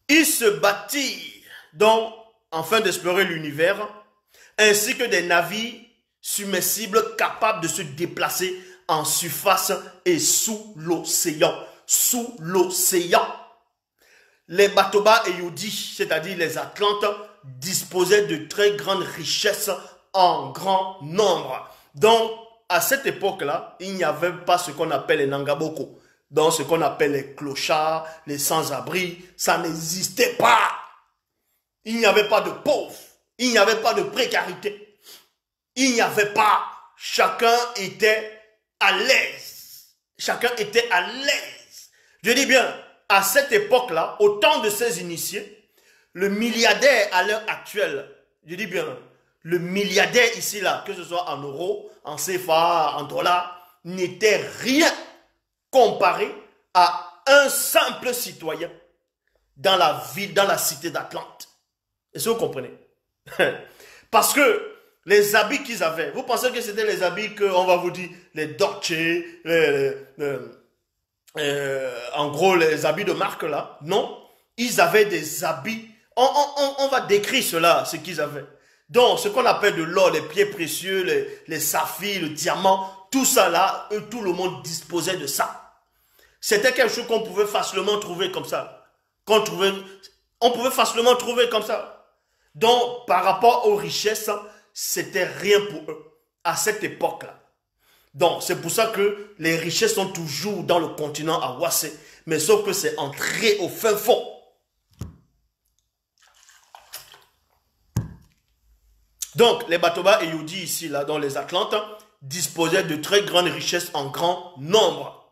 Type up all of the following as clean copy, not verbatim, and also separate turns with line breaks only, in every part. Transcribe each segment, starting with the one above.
Ils se bâtirent donc afin d'explorer l'univers, ainsi que des navires submersibles capables de se déplacer en surface et sous l'océan. Sous l'océan. Les Batoba et Yodi, c'est-à-dire les Atlantes, disposaient de très grandes richesses en grand nombre. Donc, à cette époque-là, il n'y avait pas ce qu'on appelle les Nangaboko. Donc, ce qu'on appelle les clochards, les sans-abri, ça n'existait pas. Il n'y avait pas de pauvres. Il n'y avait pas de précarité. Il n'y avait pas. Chacun était à l'aise. Chacun était à l'aise. Je dis bien, à cette époque-là, au temps de ces initiés, le milliardaire à l'heure actuelle, je dis bien, le milliardaire ici, là, que ce soit en euros, en CFA, en dollars, n'était rien comparé à un simple citoyen dans la ville, dans la cité d'Atlante. Est-ce que vous comprenez? Parce que les habits qu'ils avaient, vous pensez que c'était les habits qu'on va vous dire, les Dolce, en gros les habits de marque là? Non, ils avaient des habits, on va décrire cela, ce qu'ils avaient. Donc, ce qu'on appelle de l'or, les pierres précieux, les saphirs, le diamant, tout ça là, tout le monde disposait de ça. C'était quelque chose qu'on pouvait facilement trouver comme ça. On pouvait facilement trouver comme ça. Donc, par rapport aux richesses, c'était rien pour eux, à cette époque-là. Donc, c'est pour ça que les richesses sont toujours dans le continent à Wassé, mais sauf que c'est entré au fin fond. Donc, les Batoba et Yodi ici, là, dans les Atlantes, disposaient de très grandes richesses en grand nombre.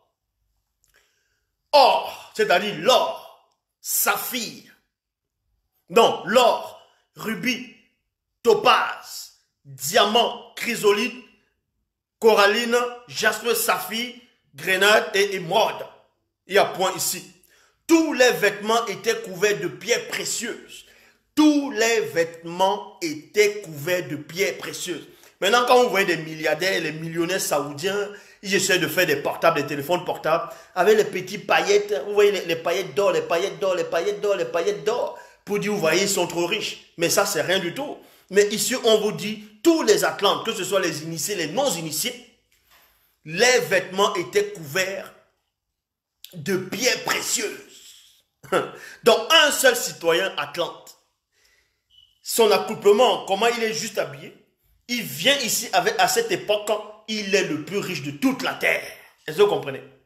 Or, c'est-à-dire l'or, saphir, non, l'or, rubis, topaz, diamant, chrysolite, coralline, jaspe, saphir, grenade et émeraude. Il y a point ici. Tous les vêtements étaient couverts de pierres précieuses. Tous les vêtements étaient couverts de pierres précieuses. Maintenant, quand vous voyez des milliardaires, les millionnaires saoudiens, ils essaient de faire des portables, des téléphones portables, avec les petits paillettes, vous voyez les paillettes d'or, les paillettes d'or, les paillettes d'or, les paillettes d'or, pour dire, vous voyez, ils sont trop riches. Mais ça, c'est rien du tout. Mais ici, on vous dit, tous les Atlantes, que ce soit les initiés, les non-initiés, les vêtements étaient couverts de pierres précieuses. Donc, un seul citoyen Atlante, son accouplement, comment il est juste habillé, il vient ici avec, à cette époque, il est le plus riche de toute la terre. Est-ce que vous comprenez?